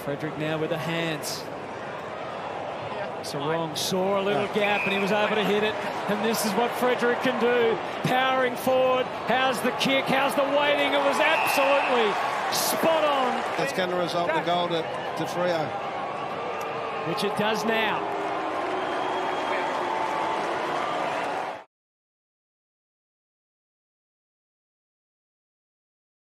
Frederick now with the hands. Sarong saw a little gap and he was able to hit it. And this is what Frederick can do. Powering forward. How's the kick? How's the waiting? It was absolutely spot on. That's going to result in a goal to Freo. Which it does now.